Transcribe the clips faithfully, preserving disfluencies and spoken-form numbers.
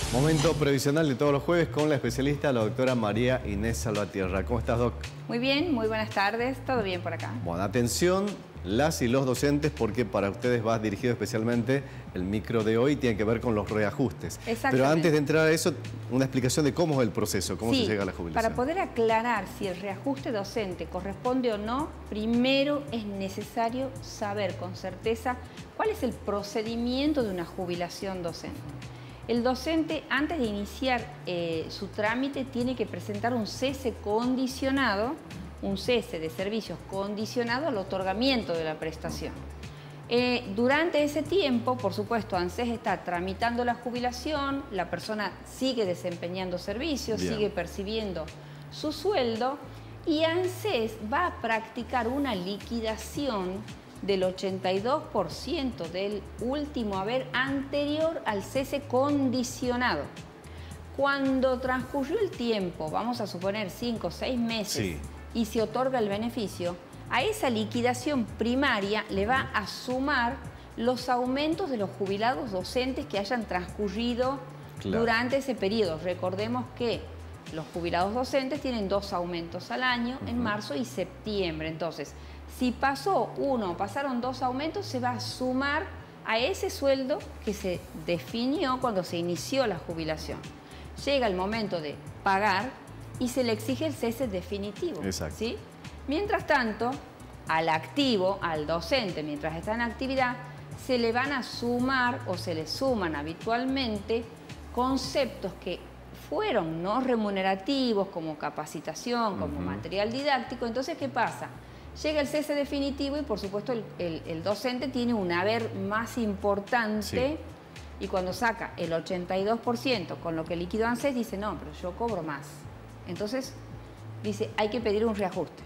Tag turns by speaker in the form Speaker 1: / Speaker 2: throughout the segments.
Speaker 1: Momento previsional de todos los jueves con la especialista, la doctora María Inés Salvatierra. ¿Cómo estás, Doc?
Speaker 2: Muy bien, muy buenas tardes. Todo bien por acá.
Speaker 1: Bueno, atención, las y los docentes, porque para ustedes va dirigido especialmente el micro de hoy, tiene que ver con los reajustes. Pero antes de entrar a eso, una explicación de cómo es el proceso, cómo
Speaker 2: sí,
Speaker 1: se llega a la jubilación.
Speaker 2: Para poder aclarar si el reajuste docente corresponde o no, primero es necesario saber con certeza cuál es el procedimiento de una jubilación docente. El docente, antes de iniciar eh, su trámite, tiene que presentar un cese condicionado, un cese de servicios condicionado al otorgamiento de la prestación. Eh, durante ese tiempo, por supuesto, ANSES está tramitando la jubilación, la persona sigue desempeñando servicios, Bien. sigue percibiendo su sueldo y ANSES va a practicar una liquidación del ochenta y dos por ciento del último haber anterior al cese condicionado. Cuando transcurrió el tiempo, vamos a suponer cinco o seis meses, sí. y se otorga el beneficio, a esa liquidación primaria le va a sumar los aumentos de los jubilados docentes que hayan transcurrido claro. durante ese periodo. Recordemos que los jubilados docentes tienen dos aumentos al año, uh-huh. en marzo y septiembre. Entonces, si pasó uno, pasaron dos aumentos, se va a sumar a ese sueldo que se definió cuando se inició la jubilación. Llega el momento de pagar y se le exige el cese definitivo.
Speaker 1: Exacto.
Speaker 2: ¿sí? Mientras tanto, al activo, al docente, mientras está en actividad, se le van a sumar o se le suman habitualmente conceptos que fueron no remunerativos, como capacitación, como uh-huh. material didáctico. Entonces, ¿qué pasa? Llega el cese definitivo y, por supuesto, el, el, el docente tiene un haber más importante sí. y cuando saca el ochenta y dos por ciento con lo que liquidó ANSES, dice, no, pero yo cobro más. Entonces, dice, hay que pedir un reajuste.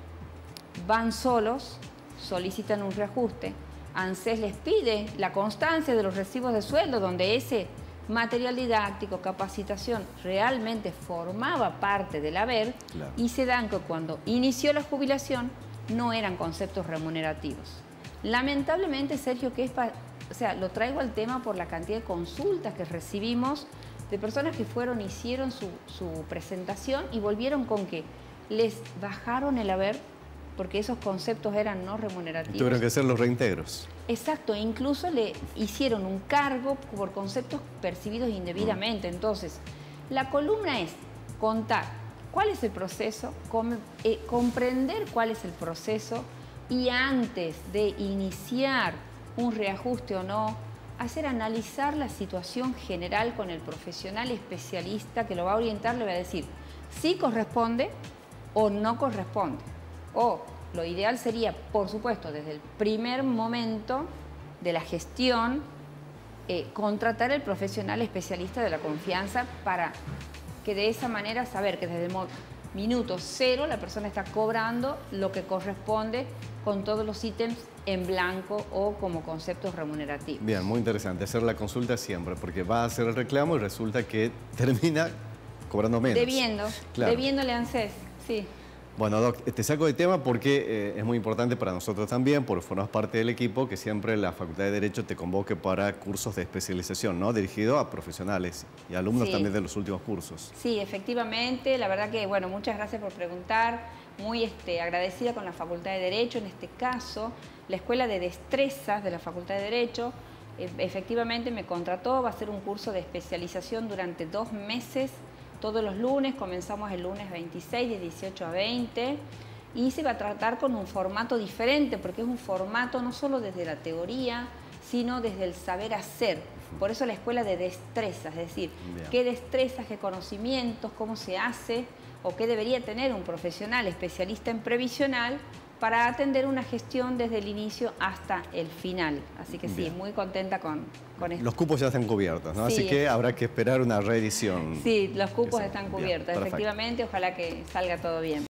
Speaker 2: Van solos, solicitan un reajuste, ANSES les pide la constancia de los recibos de sueldo donde ese material didáctico, capacitación, realmente formaba parte del haber claro. y se dan que cuando inició la jubilación no eran conceptos remunerativos. Lamentablemente, Sergio, que es pa... o sea, lo traigo al tema por la cantidad de consultas que recibimos de personas que fueron, hicieron su, su presentación y volvieron con que les bajaron el haber porque esos conceptos eran no remunerativos.
Speaker 1: Tuvieron que hacer los reintegros.
Speaker 2: Exacto, e incluso le hicieron un cargo por conceptos percibidos indebidamente. Mm. Entonces, la columna es contar cuál es el proceso, com eh, comprender cuál es el proceso y antes de iniciar un reajuste o no, hacer analizar la situación general con el profesional especialista que lo va a orientar, le va a decir si corresponde o no corresponde. O lo ideal sería, por supuesto, desde el primer momento de la gestión, eh, contratar al profesional especialista de la confianza para que de esa manera saber que desde el minuto cero la persona está cobrando lo que corresponde con todos los ítems en blanco o como conceptos remunerativos.
Speaker 1: Bien, muy interesante hacer la consulta siempre, porque va a hacer el reclamo y resulta que termina cobrando menos.
Speaker 2: Debiendo, claro. debiéndole a ANSES, sí.
Speaker 1: Bueno, Doc, te saco de tema porque eh, es muy importante para nosotros también, porque formas parte del equipo, que siempre la Facultad de Derecho te convoque para cursos de especialización, ¿no? Dirigido a profesionales y alumnos sí. también de los últimos cursos.
Speaker 2: Sí, efectivamente. La verdad que, bueno, muchas gracias por preguntar. Muy este, agradecida con la Facultad de Derecho. En este caso, la Escuela de Destrezas de la Facultad de Derecho eh, efectivamente me contrató. Va a ser un curso de especialización durante dos meses. Todos los lunes, comenzamos el lunes veintiséis de dieciocho a veinte y se va a tratar con un formato diferente porque es un formato no solo desde la teoría, sino desde el saber hacer. Por eso la escuela de destrezas, es decir, Bien. qué destrezas, qué conocimientos, cómo se hace o qué debería tener un profesional especialista en previsional para atender una gestión desde el inicio hasta el final. Así que sí, Bien. muy contenta con, con esto.
Speaker 1: Los cupos ya están cubiertos, ¿no?
Speaker 2: Sí,
Speaker 1: Así que habrá que esperar una reedición.
Speaker 2: Sí, los cupos están cubiertos, Bien, efectivamente. Ojalá que salga todo bien.